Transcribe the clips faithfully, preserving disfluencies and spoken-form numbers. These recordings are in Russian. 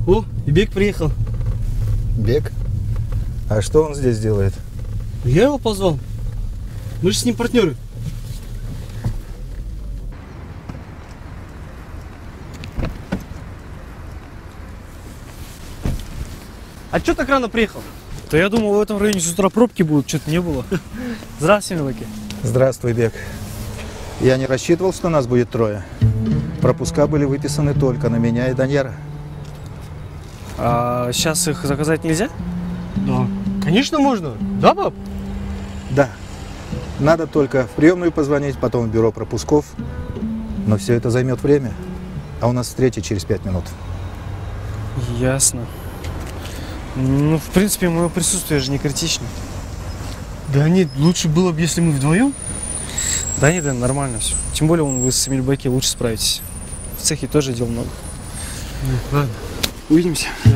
О, и Бек приехал. Бек? А что он здесь делает? Я его позвал. Мы же с ним партнеры. А что так рано приехал? Да я думал, в этом районе с утра пробки будут, что-то не было. Здравствуйте, милоки. Здравствуй, Бек. Я не рассчитывал, что нас будет трое. Пропуска были выписаны только на меня и Даньяра. А сейчас их заказать нельзя? Да, конечно можно. Да, пап? Да. Надо только в приемную позвонить, потом в бюро пропусков. Но все это займет время. А у нас встреча через пять минут. Ясно. Ну, в принципе, мое присутствие же не критично. Да нет, лучше было бы, если мы вдвоем. Да нет, да, нормально все. Тем более, вы с Эмильбеки лучше справитесь. В цехе тоже дел много. Ну, ладно. Увидимся. Да.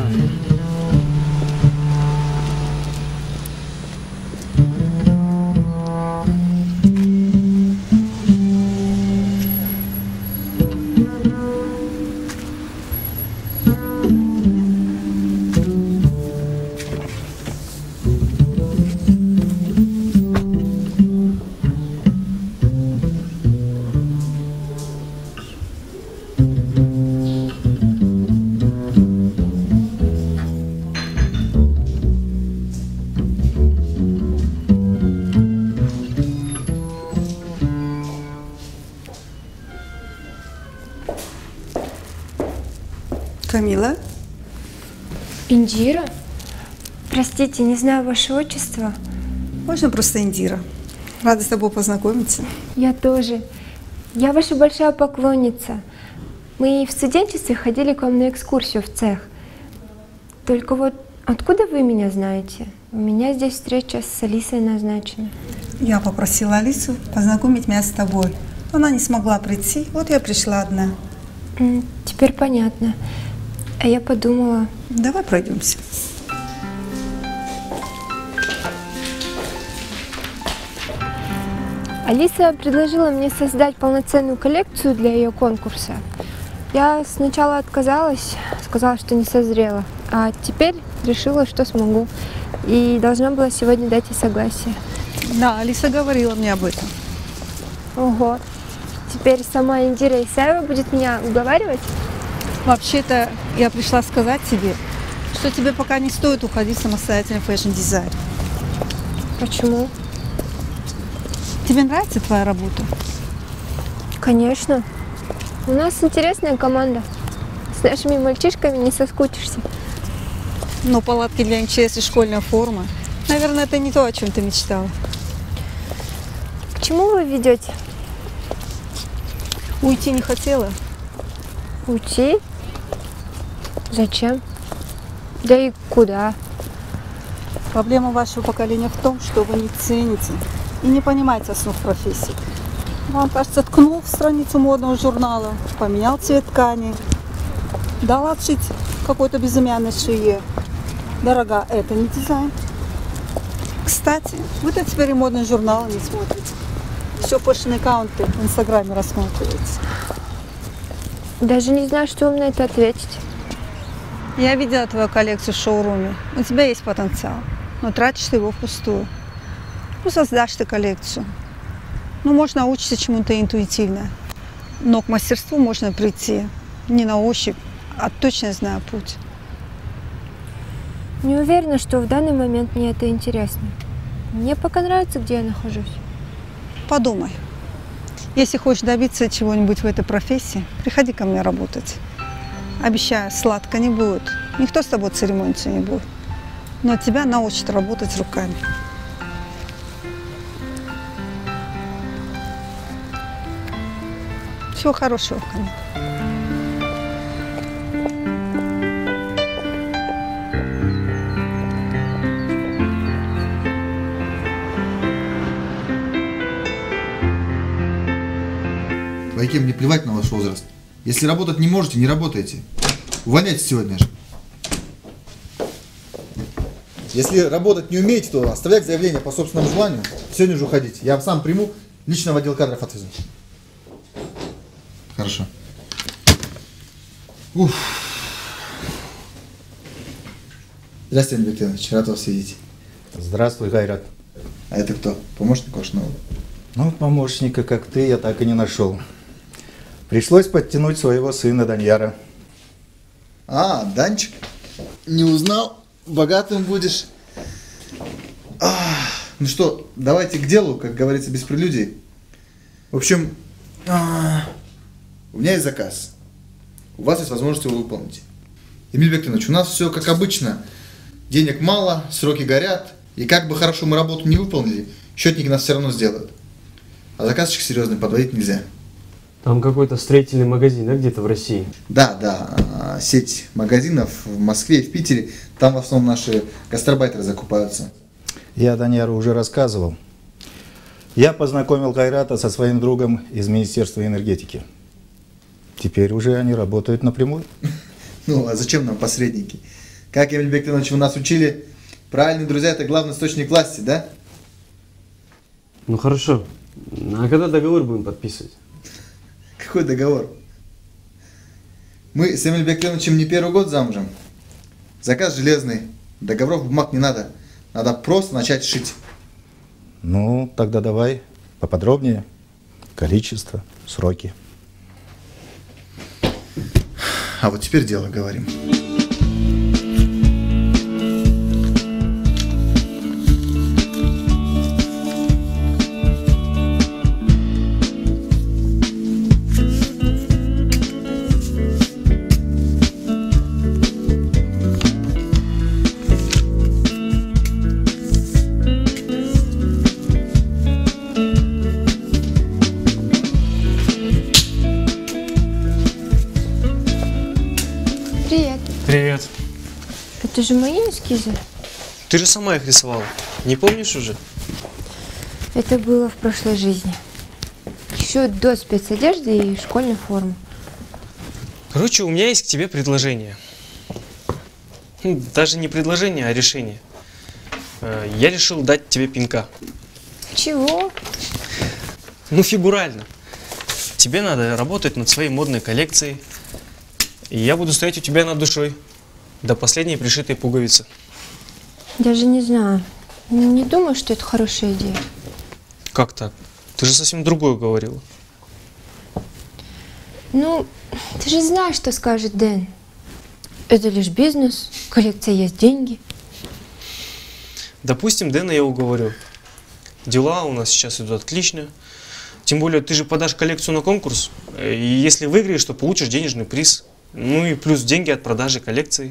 Камила? Индира? Простите, не знаю ваше отчество. Можно просто Индира. Рада с тобой познакомиться. Я тоже. Я ваша большая поклонница. Мы в студенчестве ходили к вам на экскурсию в цех. Только вот откуда вы меня знаете? У меня здесь встреча с Алисой назначена. Я попросила Алису познакомить меня с тобой. Она не смогла прийти, вот я пришла одна. Теперь понятно. А я подумала... Давай пройдемся. Алиса предложила мне создать полноценную коллекцию для ее конкурса. Я сначала отказалась, сказала, что не созрела. А теперь решила, что смогу. И должна была сегодня дать ей согласие. Да, Алиса говорила мне об этом. Ого. Теперь сама Индира Исаева будет меня уговаривать? Вообще-то я пришла сказать тебе, что тебе пока не стоит уходить самостоятельно в фэшн-дизайн. Почему? Тебе нравится твоя работа? Конечно. У нас интересная команда. С нашими мальчишками не соскучишься. Но палатки для эн че эс и школьная форма, наверное, это не то, о чем ты мечтала. К чему вы ведете? Уйти не хотела? Уйти? Зачем? Да и куда? Проблема вашего поколения в том, что вы не цените и не понимаете основ профессии. Вам, кажется, ткнул в страницу модного журнала, поменял цвет ткани, дал отшить какой-то безымянной швее. Дорога, это не дизайн. Кстати, вы-то теперь и модные журналы не смотрите. Все фэшн-аккаунты в Инстаграме рассматриваете. Даже не знаю, что вам на это ответить. Я видела твою коллекцию в шоуруме. У тебя есть потенциал, но тратишь ты его впустую. Ну, создашь ты коллекцию. Ну, может, научиться чему-то интуитивно. Но к мастерству можно прийти не на ощупь, а точно зная путь. Не уверена, что в данный момент мне это интересно. Мне пока нравится, где я нахожусь. Подумай. Если хочешь добиться чего-нибудь в этой профессии, приходи ко мне работать. Обещаю, сладко не будет. Никто с тобой церемониться не будет. Но тебя научат работать руками. Всего хорошего, Камила. Байке, мне плевать на ваш возраст. Если работать не можете, не работайте. Увольняйтесь сегодня же. Если работать не умеете, то оставляйте заявление по собственному желанию. Сегодня же уходите. Я сам приму, лично в отдел кадров отвезу. Хорошо. Уф. Здравствуйте, Эмиль Бектенович, рад вас видеть. Здравствуй, Гайрат. А это кто? Помощник ваш новый? Ну, помощника, как ты, я так и не нашел. Пришлось подтянуть своего сына Даньяра. А, Данчик. Не узнал? Богатым будешь. А, ну что, давайте к делу, как говорится, без прелюдий. В общем, а, у меня есть заказ. У вас есть возможность его выполнить. Эмиль Бектенович, у нас все как обычно. Денег мало, сроки горят. И как бы хорошо мы работу не выполнили, счетники нас все равно сделают. А заказчик серьезный, подводить нельзя. Там какой-то строительный магазин, да, где-то в России? Да, да, сеть магазинов в Москве и в Питере. Там в основном наши гастарбайтеры закупаются. Я Даньяру уже рассказывал. Я познакомил Гайрата со своим другом из Министерства энергетики. Теперь уже они работают напрямую. Ну, а зачем нам посредники? Как, Эмиль Бектенович, вы нас учили, правильные друзья – это главный источник власти, да? Ну хорошо. А когда договор будем подписывать? Какой договор? Мы с Эмилем Бектеновичем не первый год замужем. Заказ железный. Договоров бумаг не надо. Надо просто начать шить. Ну, тогда давай поподробнее. Количество, сроки. А вот теперь дело говорим. Привет. Привет. Это же мои эскизы? Ты же сама их рисовала. Не помнишь уже? Это было в прошлой жизни. Еще до спецодежды и школьной формы. Короче, у меня есть к тебе предложение. Хм, Даже не предложение, а решение. Э, Я решил дать тебе пинка. Чего? Ну, фигурально. Тебе надо работать над своей модной коллекцией. И я буду стоять у тебя над душой. До последней пришитой пуговицы. Даже не знаю. Не думаю, что это хорошая идея. Как так? Ты же совсем другое говорила. Ну, ты же знаешь, что скажет Дэн. Это лишь бизнес, коллекция есть деньги. Допустим, Дэна я уговорю. Дела у нас сейчас идут отлично. Тем более, ты же подашь коллекцию на конкурс. И если выиграешь, то получишь денежный приз. Ну и плюс деньги от продажи коллекции.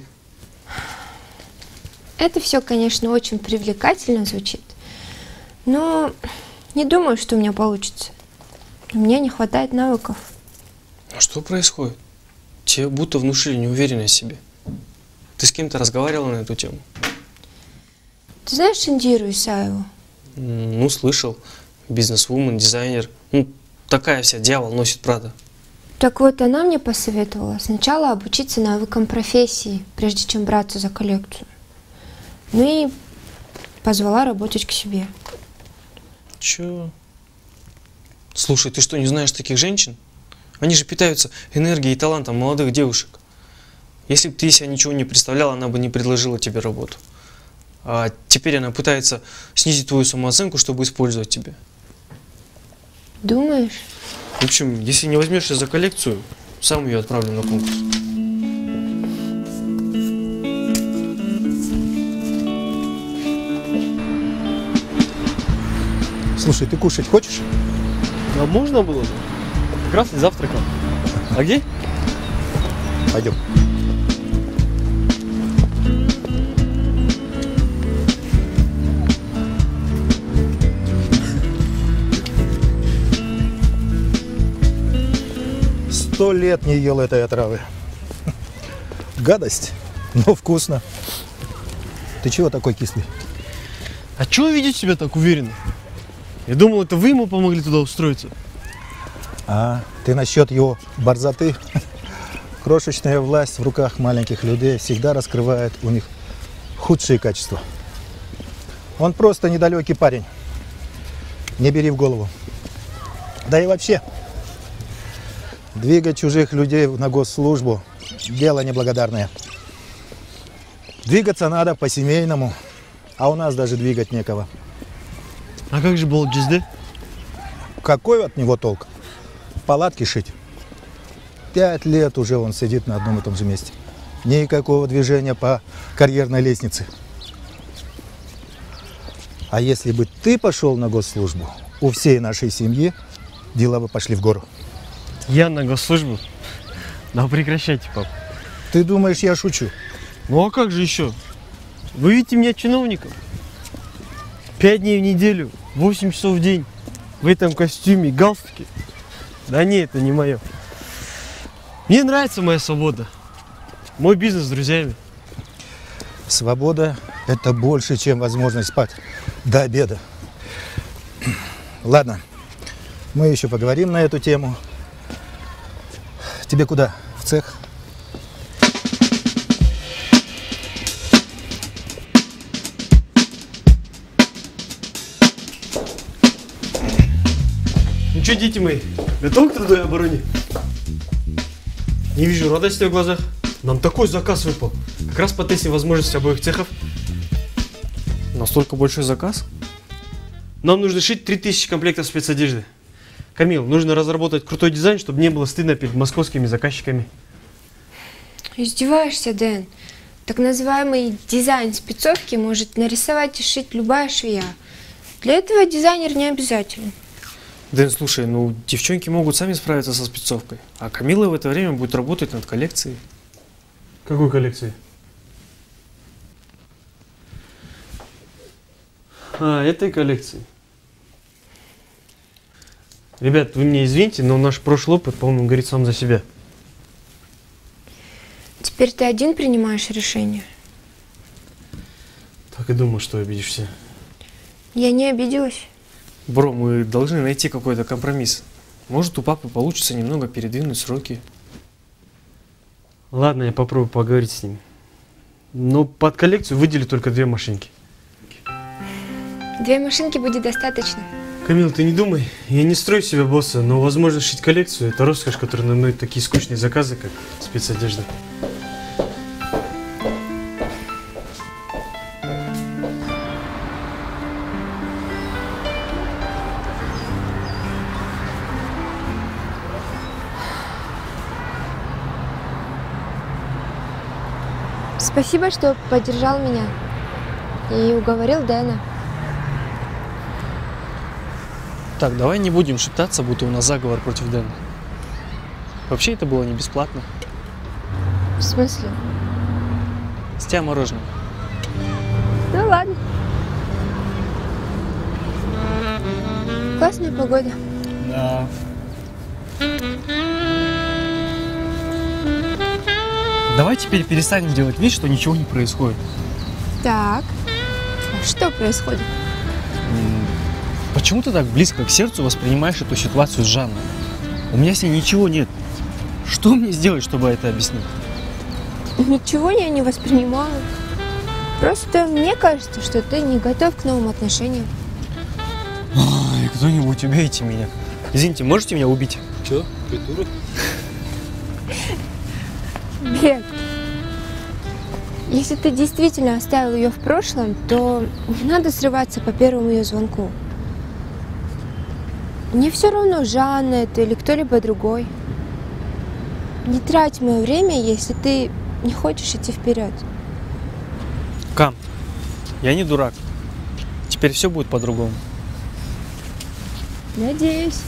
Это все, конечно, очень привлекательно звучит. Но не думаю, что у меня получится. У меня не хватает навыков. А что происходит? Тебе будто внушили неуверенность в себе. Ты с кем-то разговаривала на эту тему? Ты знаешь Индиру Исаеву? М, Ну, слышал. Бизнесвумен, дизайнер. Ну, такая вся, дьявол носит Прада. Так вот, она мне посоветовала сначала обучиться навыкам профессии, прежде чем браться за коллекцию. Ну и позвала работать к себе. Чё? Слушай, ты что, не знаешь таких женщин? Они же питаются энергией и талантом молодых девушек. Если бы ты себя ничего не представляла, она бы не предложила тебе работу. А теперь она пытается снизить твою самооценку, чтобы использовать тебя. Думаешь? В общем, если не возьмешься за коллекцию, сам ее отправлю на конкурс. Слушай, ты кушать хочешь? А можно было бы? Как раз и завтракал. А где? Пойдем. Сто лет не ел этой отравы. Гадость, но вкусно. Ты чего такой кислый? А чего вы видите себя так уверенно? Я думал, это вы ему помогли туда устроиться. А, ты насчет его борзоты? Крошечная власть в руках маленьких людей всегда раскрывает у них худшие качества. Он просто недалекий парень. Не бери в голову. Да и вообще, двигать чужих людей на госслужбу – дело неблагодарное. Двигаться надо по-семейному, а у нас даже двигать некого. А как же был джизды? Какой от него толк? Палатки шить. Пять лет уже он сидит на одном и том же месте. Никакого движения по карьерной лестнице. А если бы ты пошел на госслужбу, у всей нашей семьи дела бы пошли в гору. Я на госслужбу? Да прекращайте, пап. Ты думаешь, я шучу? Ну а как же еще? Вы видите меня чиновником? Пять дней в неделю, восемь часов в день. В этом костюме, галстуке. Да не, это не мое. Мне нравится моя свобода. Мой бизнес с друзьями. Свобода – это больше, чем возможность спать до обеда. Ладно, мы еще поговорим на эту тему. Тебе куда? В цех? Ну что, дети мои, готовы к труду и обороне? Не вижу радости в глазах. Нам такой заказ выпал. Как раз по тесте возможностей обоих цехов. Настолько большой заказ? Нам нужно шить три тысячи комплектов спецодежды. Камил, нужно разработать крутой дизайн, чтобы не было стыдно перед московскими заказчиками. Издеваешься, Дэн? Так называемый дизайн спецовки может нарисовать и сшить любая швея. Для этого дизайнер не обязателен. Дэн, слушай, ну девчонки могут сами справиться со спецовкой, а Камила в это время будет работать над коллекцией. Какой коллекции? А, этой коллекции. Ребят, вы меня извините, но наш прошлый опыт, по-моему, говорит сам за себя. Теперь ты один принимаешь решение? Так и думал, что обидишься. Я не обиделась. Бро, мы должны найти какой-то компромисс. Может, у папы получится немного передвинуть сроки. Ладно, я попробую поговорить с ним. Но под коллекцию выдели только две машинки. Две машинки будет достаточно. Камил, ты не думай, я не строю себя босса, но возможность шить коллекцию – это роскошь, которая наносит такие скучные заказы, как спецодежда. Спасибо, что поддержал меня и уговорил Дэна. Так, давай не будем шептаться, будто у нас заговор против Дэна. Вообще это было не бесплатно. В смысле? С тебя мороженое. Ну ладно. Классная погода. Да. Давай теперь перестанем делать вид, что ничего не происходит. Так, а что происходит? Почему ты так близко к сердцу воспринимаешь эту ситуацию с Жанной? У меня с ней ничего нет. Что мне сделать, чтобы это объяснить? Ничего я не воспринимаю. Просто мне кажется, что ты не готов к новым отношениям. Ой, кто-нибудь убейте меня. Извините, можете меня убить? Че, придурок? Бег. Если ты действительно оставил ее в прошлом, то не надо срываться по первому ее звонку. Мне все равно, Жанна это или кто-либо другой. Не трать мое время, если ты не хочешь идти вперед. Кам, я не дурак. Теперь все будет по-другому. Надеюсь.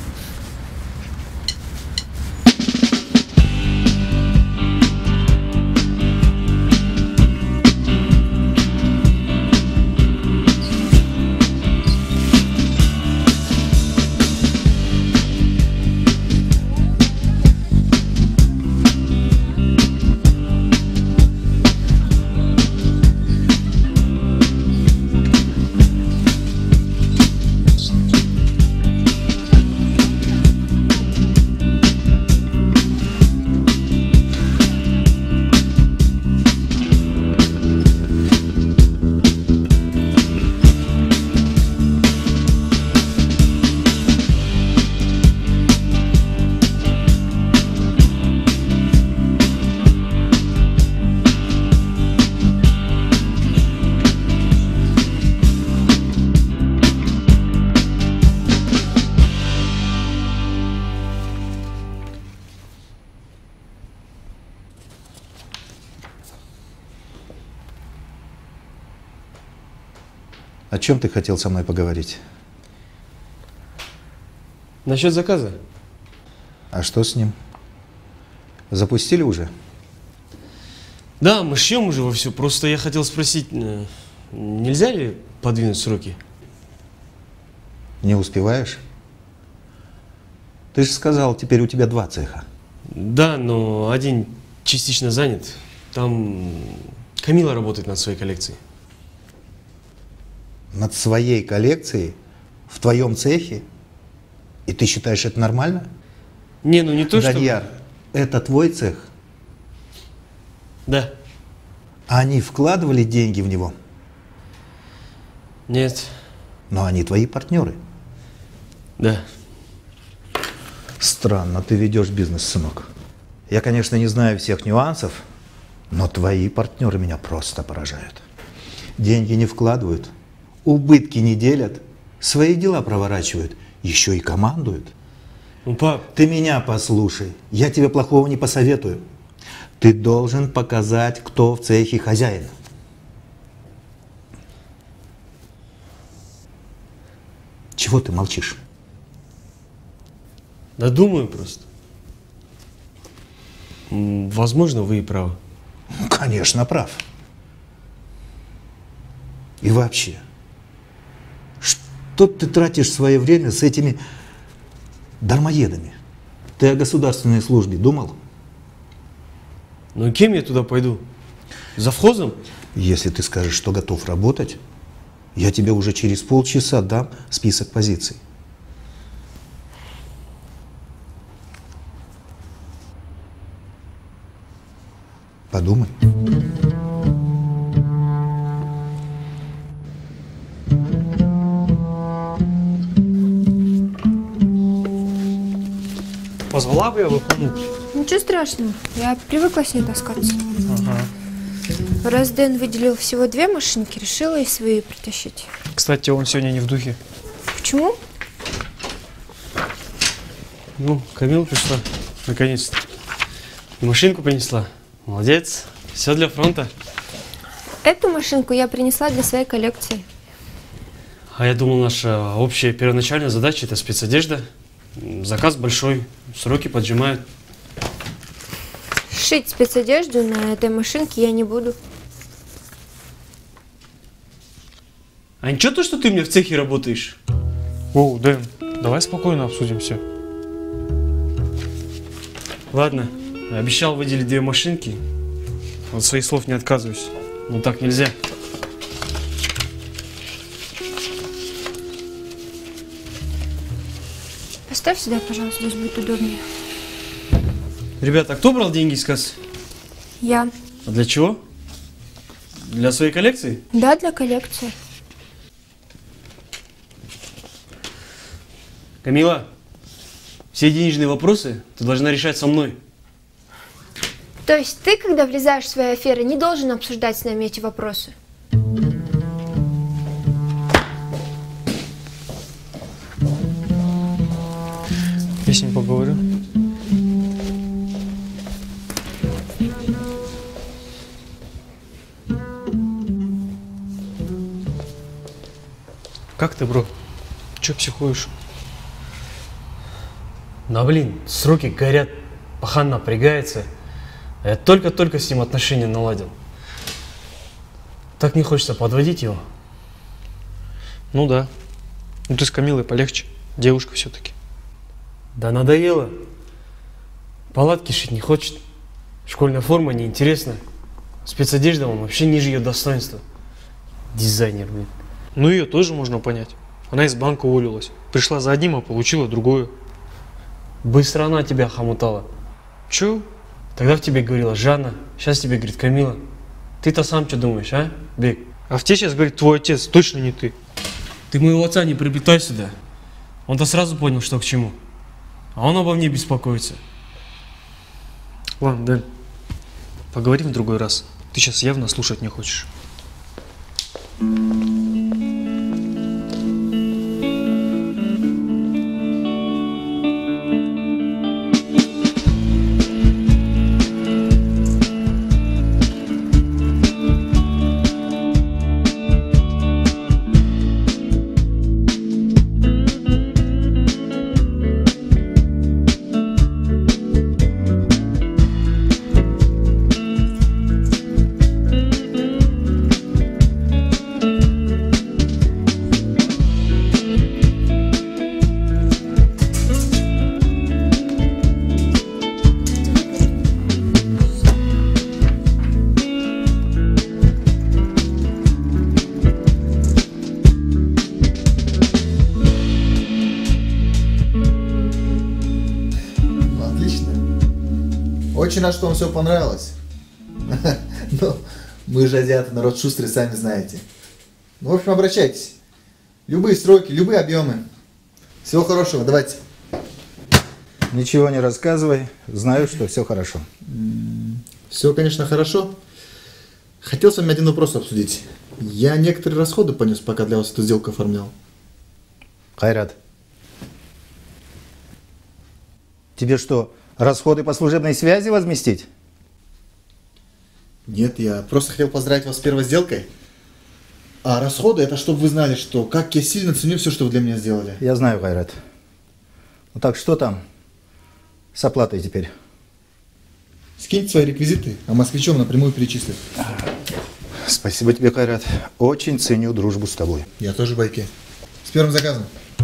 О чем ты хотел со мной поговорить? Насчет заказа. А что с ним? Запустили уже? Да, мы шьем уже вовсю. Просто я хотел спросить, э, нельзя ли подвинуть сроки? Не успеваешь? Ты же сказал, теперь у тебя два цеха. Да, но один частично занят. Там Камила работает над своей коллекцией. Над своей коллекцией в твоем цехе? И ты считаешь это нормально? Не, ну не то, что... Даньяр, это твой цех? Да. А они вкладывали деньги в него? Нет. Но они твои партнеры. Да. Странно, ты ведешь бизнес, сынок. Я, конечно, не знаю всех нюансов, но твои партнеры меня просто поражают. Деньги не вкладывают, убытки не делят, свои дела проворачивают, еще и командуют. Ну, пап... Ты меня послушай, я тебе плохого не посоветую. Ты должен показать, кто в цехе хозяин. Чего ты молчишь? Да думаю просто. М, Возможно, вы и правы. Конечно, прав. И вообще, что ты тратишь свое время с этими дармоедами? Ты о государственной службе думал? Ну, кем я туда пойду? Завхозом? Если ты скажешь, что готов работать, я тебе уже через полчаса дам список позиций. Подумай. Позвала бы я выполнить. Ничего страшного, я привыкла с ней таскаться. Ага. Раз Дэн выделил всего две машинки, решила и свои притащить. Кстати, он сегодня не в духе. Почему? Ну, Камила пришла, наконец-то. И машинку принесла. Молодец. Все для фронта. Эту машинку я принесла для своей коллекции. А я думал, наша общая первоначальная задача – это спецодежда. Заказ большой, сроки поджимают. Шить спецодежду на этой машинке я не буду. А ничего то, что ты у меня в цехе работаешь? О, Дэн, давай спокойно обсудим все. Ладно, обещал выделить две машинки. От своих слов не отказываюсь. Но так нельзя. Поставь сюда, пожалуйста, здесь будет удобнее. Ребята, а кто брал деньги из кассы? Я. А для чего? Для своей коллекции? Да, для коллекции. Камила, все денежные вопросы ты должна решать со мной. То есть ты, когда влезаешь в свои аферы, не должен обсуждать с нами эти вопросы? Я с ним поговорю. Как ты, бро? Че психуешь? Ну, блин, сроки горят, пахан напрягается. А я только-только с ним отношения наладил. Так не хочется подводить его. Ну да. Ну ты с Камилой полегче. Девушка все-таки. Да надоело. Палатки шить не хочет. Школьная форма неинтересна. Спецодежда он вообще ниже ее достоинства. Дизайнер, блин. Ну ее тоже можно понять. Она из банка уволилась. Пришла за одним, а получила другое. Быстро она тебя хомутала. Че? Тогда в тебе говорила Жанна, сейчас тебе говорит Камила. Ты-то сам что думаешь, а, Бек? А в тебе сейчас говорит твой отец, точно не ты. Ты моего отца не приплетай сюда. Он-то сразу понял, что к чему. А он обо мне беспокоится. Ладно, Дэн, поговорим в другой раз. Ты сейчас явно слушать не хочешь. Очень рад, что вам все понравилось. Но мы же азиаты, народ шустрый, сами знаете. Ну, в общем, обращайтесь. Любые сроки, любые объемы. Всего хорошего, давайте. Ничего не рассказывай, знаю, что все хорошо. Все, конечно, хорошо. Хотел с вами один вопрос обсудить. Я некоторые расходы понес, пока для вас эту сделку оформлял. Хайрат, тебе что, расходы по служебной связи возместить? Нет, я просто хотел поздравить вас с первой сделкой. А расходы, это чтобы вы знали, что как я сильно ценю все, что вы для меня сделали. Я знаю, Хайрат. Ну так что там с оплатой теперь? Скиньте свои реквизиты, а москвичом напрямую перечислят. Спасибо тебе, Хайрат. Очень ценю дружбу с тобой. Я тоже, байки. С первым заказом.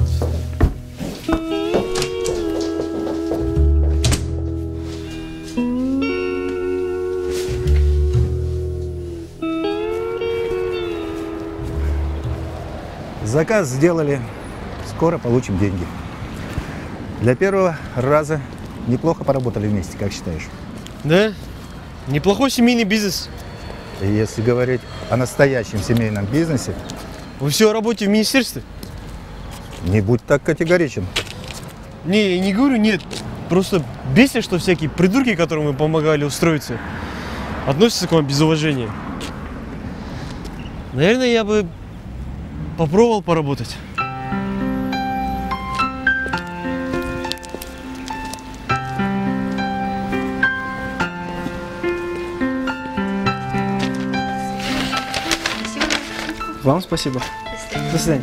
Заказ сделали. Скоро получим деньги. Для первого раза неплохо поработали вместе, как считаешь? Да? Неплохой семейный бизнес. И если говорить о настоящем семейном бизнесе, Вы все работаете в министерстве? не будь так категоричен. Не, я не говорю нет. Просто бесит, что всякие придурки, которым мы помогали устроиться, относятся к вам без уважения. Наверное, я бы попробовал поработать. Вам спасибо. До свидания.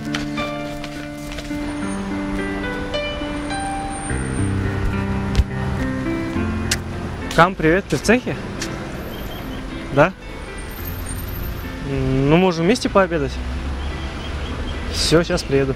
Кам, привет, ты в цехе? Да? Ну, можем вместе пообедать. Все, сейчас приеду.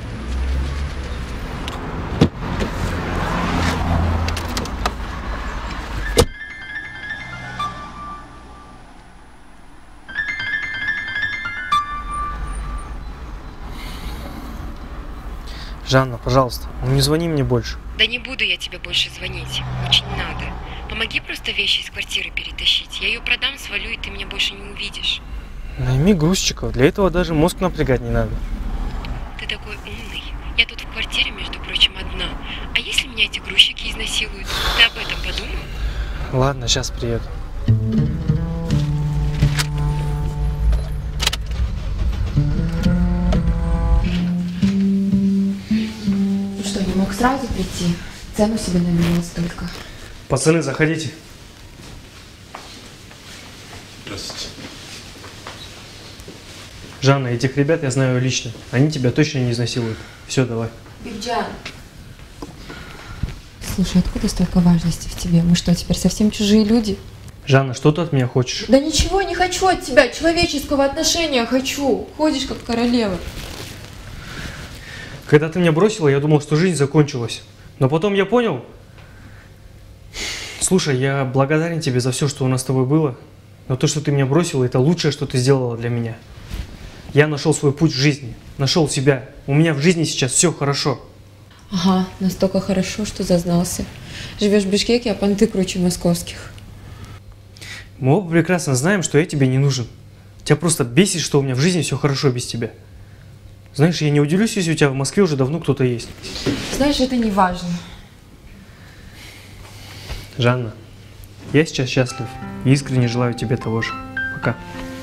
Жанна, пожалуйста, ну не звони мне больше. Да не буду я тебе больше звонить. Очень надо. Помоги просто вещи из квартиры перетащить. Я ее продам, свалю, и ты меня больше не увидишь. Найми грузчиков, для этого даже мозг напрягать не надо. Ты такой умный. Я тут в квартире, между прочим, одна. А если меня эти грузчики изнасилуют? Ты об этом подумал? Ладно, сейчас приеду. Ну что, не мог сразу прийти? Цену себе наменял столько. Пацаны, заходите. Здравствуйте. Жанна, этих ребят я знаю лично. Они тебя точно не изнасилуют. Все, давай. Бигджан. Слушай, откуда столько важности в тебе? Мы что, теперь совсем чужие люди? Жанна, что ты от меня хочешь? Да ничего не хочу от тебя, человеческого отношения хочу. Ходишь как королева. Когда ты меня бросила, я думал, что жизнь закончилась. Но потом я понял. Слушай, я благодарен тебе за все, что у нас с тобой было. Но то, что ты меня бросила, это лучшее, что ты сделала для меня. Я нашел свой путь в жизни, нашел себя. У меня в жизни сейчас все хорошо. Ага, настолько хорошо, что зазнался. Живешь в Бишкеке, а понты круче московских. Мы оба прекрасно знаем, что я тебе не нужен. Тебя просто бесит, что у меня в жизни все хорошо без тебя. Знаешь, я не удивлюсь, если у тебя в Москве уже давно кто-то есть. Знаешь, это не важно. Жанна, я сейчас счастлив и искренне желаю тебе того же. Пока.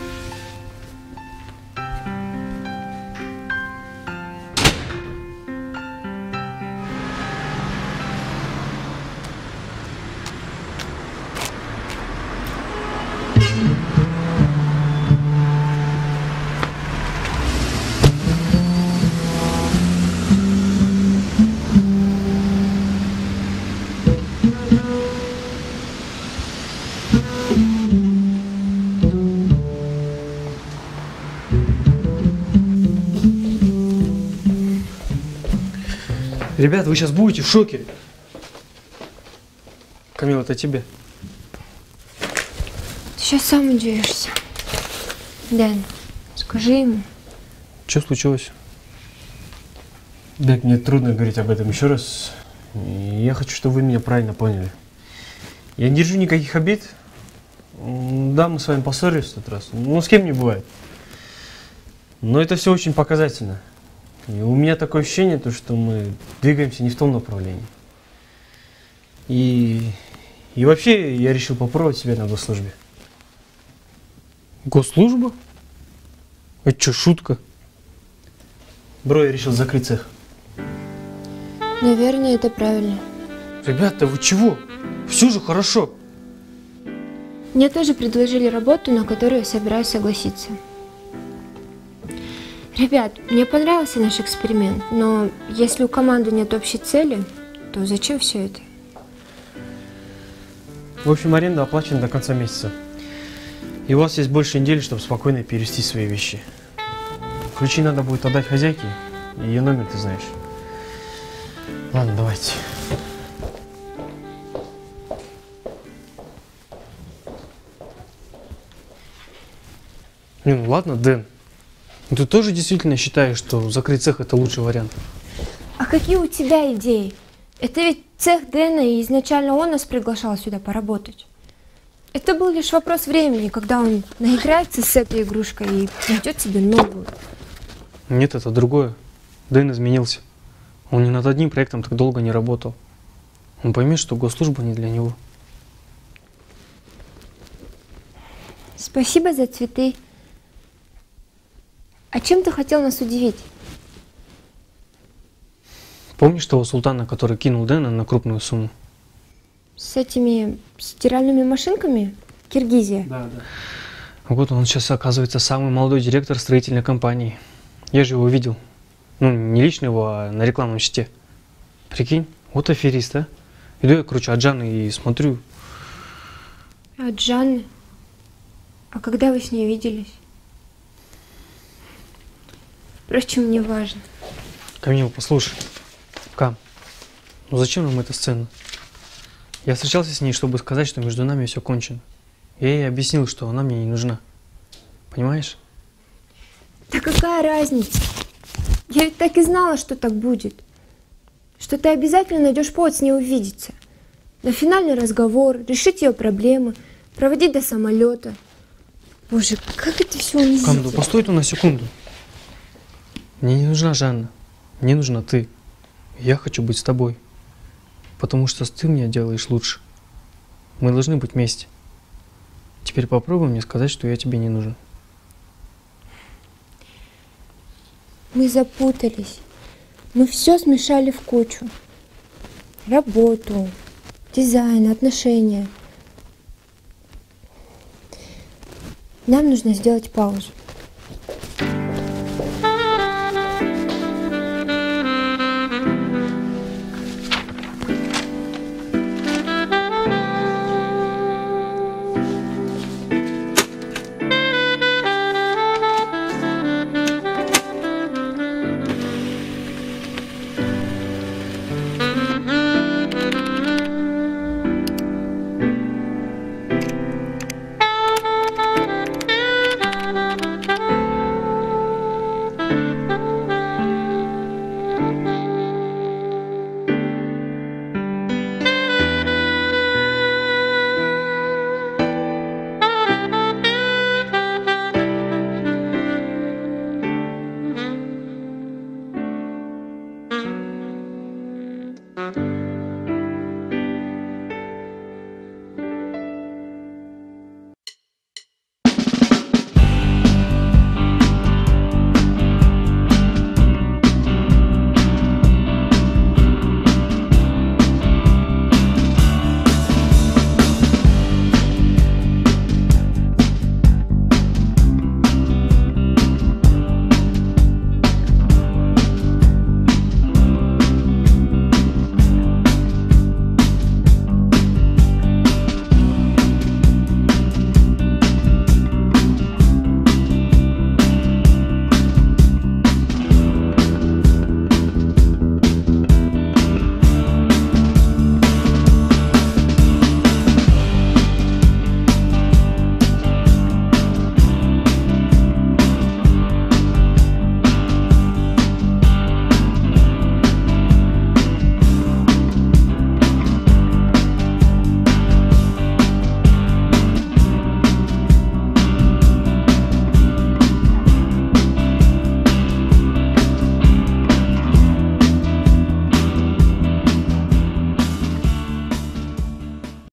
Ребят, вы сейчас будете в шоке. Камил, это тебе. Ты сейчас сам удивишься. Дэн, скажи ему. Что случилось? Бек, мне трудно говорить об этом еще раз. Я хочу, чтобы вы меня правильно поняли. Я не держу никаких обид. М, Да, мы с вами поссорились в тот раз. Ну, с кем не бывает. Но это все очень показательно. И у меня такое ощущение, то, что мы двигаемся не в том направлении. И, и вообще я решил попробовать себя на госслужбе. Госслужба? Это что, шутка? Бро, я решил закрыть цех. Наверное, это правильно. Ребята, вы чего? Все же хорошо. Мне тоже предложили работу, на которую я собираюсь согласиться. Ребят, мне понравился наш эксперимент, но если у команды нет общей цели, то зачем все это? В общем, аренда оплачена до конца месяца. И у вас есть больше недели, чтобы спокойно перевести свои вещи. Ключи надо будет отдать хозяйке, и ее номер ты знаешь. Ладно, давайте. Не, ну ладно, Дэн. Но ты тоже действительно считаешь, что закрыть цех это лучший вариант? А какие у тебя идеи? Это ведь цех Дэна, и изначально он нас приглашал сюда поработать. Это был лишь вопрос времени, когда он наиграется с этой игрушкой и найдет себе новую. Нет, это другое. Дэн изменился. Он ни над одним проектом так долго не работал. Он поймет, что госслужба не для него. Спасибо за цветы. А чем ты хотел нас удивить? Помнишь того султана, который кинул Дэна на крупную сумму? С этими стиральными машинками? Киргизия. Да, да. Вот он сейчас, оказывается, самый молодой директор строительной компании. Я же его видел. Ну, не лично его, а на рекламном щите. Прикинь, вот аферист, а? Иду я, короче, от Жанны и смотрю. От Жанны? А когда вы с ней виделись? Впрочем, не важно. Камил, послушай. Кам, ну зачем нам эта сцена? Я встречался с ней, чтобы сказать, что между нами все кончено. Я ей объяснил, что она мне не нужна. Понимаешь? Да какая разница? Я ведь так и знала, что так будет. Что ты обязательно найдешь повод с ней увидеться. На финальный разговор, решить ее проблемы, проводить до самолета. Боже, как это все унизительно. Кам, ну постой ты на секунду. Мне не нужна Жанна. Мне нужна ты. Я хочу быть с тобой. Потому что ты меня делаешь лучше. Мы должны быть вместе. Теперь попробуй мне сказать, что я тебе не нужен. Мы запутались. Мы все смешали в кучу. Работу, дизайн, отношения. Нам нужно сделать паузу.